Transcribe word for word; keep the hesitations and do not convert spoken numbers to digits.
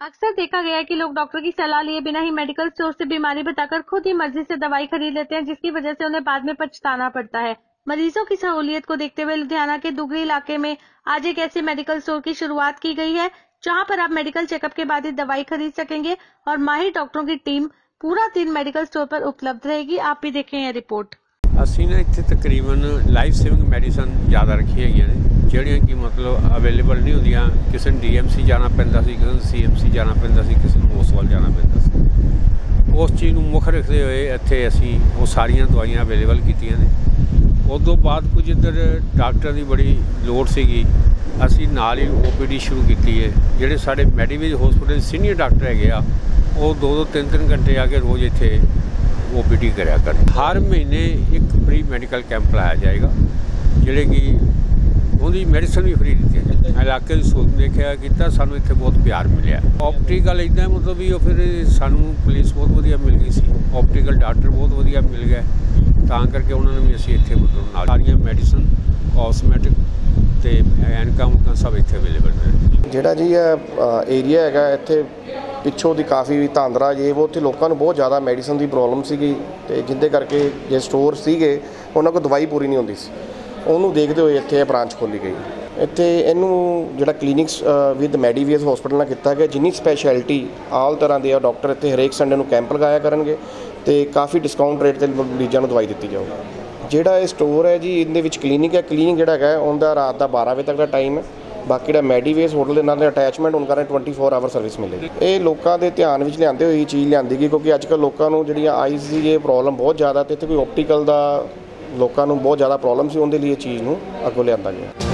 अक्सर देखा गया है कि लोग डॉक्टर की सलाह लिए बिना ही मेडिकल स्टोर से बीमारी बताकर खुद ही मर्जी से दवाई खरीद लेते हैं, जिसकी वजह से उन्हें बाद में पछताना पड़ता है। मरीजों की सहूलियत को देखते हुए लुधियाना के दुगरी इलाके में आज एक ऐसे मेडिकल स्टोर की शुरुआत की गई है, जहां पर आप मेडिकल चेकअप के बाद ही दवाई खरीद सकेंगे और माहिर डॉक्टरों की टीम पूरा दिन मेडिकल स्टोर पर उपलब्ध रहेगी। आप भी देखें यह रिपोर्ट। ਅਸੀਂ ਨਾ ਇੱਥੇ ਤਕਰੀਬਨ ਲਾਈਫ ਸੇਵਿੰਗ ਮੈਡੀਸਨ ਜ਼ਿਆਦਾ ਰੱਖੀ ਹੈਗੀਆਂ ਨੇ, ਜਿਹੜੀਆਂ ਕਿ ਮਤਲਬ ਅਵੇਲੇਬਲ ਨਹੀਂ ਹੁੰਦੀਆਂ। ਕਿਸੇ ਨੂੰ ਡੀਐਮਸੀ ਜਾਣਾ ਪੈਂਦਾ ਸੀ, ਕਿਸੇ ਨੂੰ ਸੀਐਮਸੀ ਜਾਣਾ ਪੈਂਦਾ ਸੀ, ਕਿਸੇ ਨੂੰ ਹੋਸਪਿਟਲ ਜਾਣਾ ਪੈਂਦਾ ਸੀ। ਉਸ ਚੀਜ਼ ਨੂੰ ਮੁੱਖ ਰੱਖਦੇ ਹੋਏ ਇੱਥੇ ਅਸੀਂ ਉਹ ਸਾਰੀਆਂ ਦਵਾਈਆਂ ਅਵੇਲੇਬਲ ਕੀਤੀਆਂ ਨੇ। ਉਸ ਤੋਂ ਬਾਅਦ ਕੁਝ ਇੱਧਰ ਡਾਕਟਰ ਦੀ ਬੜੀ ਲੋੜ ਸੀਗੀ, ਅਸੀਂ ਨਾਲ ਹੀ ਓਪੀਡੀ ਸ਼ੁਰੂ ਕੀਤੀ ਹੈ। ਜਿਹੜੇ ਸਾਡੇ ਮੈਡੀਵੇਜ ਹਸਪੀਟਲ ਸੀਨੀਅਰ ਡਾਕਟਰ ਹੈਗੇ ਆ, ਉਹ ਦੋ ਦੋ ਤਿੰਨ ਤਿੰਨ ਘੰਟੇ ਆ ਕੇ ਰੋਜ਼ ਇੱਥੇ ओ पी डी करा कर। हर महीने एक फ्री मेडिकल कैंप लाया जाएगा, जिहड़े कि उहदी मेडिसिन भी फ्री दी जाए। इलाके की सूरत देखिया कि सानू इत्थे बहुत प्यार मिलिया। ऑप्टिकल इदा मतलब भी फिर सानू पुलिस बहुत वधिया मिल गई सी, ऑप्टिकल डॉक्टर बहुत वधिया मिल गए, तां करके उन्होंने भी असीं इत्थे मतलब सारियां मेडिसिन कॉस्मैटिक ते एनकां उनकां सब इत्थे अवेलेबल ने। जिहड़ा जी एरिया हैगा इत्थे पिछों की काफ़ी धांधरा जे वो उत्थे लोगों को बहुत ज़्यादा मैडिसन की प्रॉब्लम सी, जिंदे करके जे स्टोर सीगे उन्होंने को दवाई पूरी नहीं होंदी सी, उन्होंने देखते हुए इत्थे ब्रांच खोली गई। इत्थे इनू जिहड़ा क्लीनिक्स विद मैडीवेज हॉस्पिटल नाल किया गया, जिन्नी स्पैशैलिटी आल तरह के डॉक्टर इत्थे हरेक संडे नूं कैंप लगाया करनगे ते काफ़ी डिस्काउंट रेट ते मरीज़ां नूं दवाई दित्ती जाऊगी। जिहड़ा ये स्टोर है जी, इहदे विच क्लीनिक है, क्लीनिक जिहड़ा है उनका रात का बारह बजे तक का टाइम है। बाकी जो मैडीवेज होटल के नाल अटैचमेंट उनका ट्वेंटी फोर आवर सर्विस मिलेगी। ये लोगों के ध्यान में लियाते हुए चीज़ लियांदी गई, क्योंकि अजकल लोगों को जी आईज की ये प्रॉब्लम बहुत ज़्यादा, तो इत्थे कोई ऑप्टिकल का लोगों को बहुत ज़्यादा प्रॉब्लम सी, उनके लिए चीज़ नूं अगों लियांदा गया।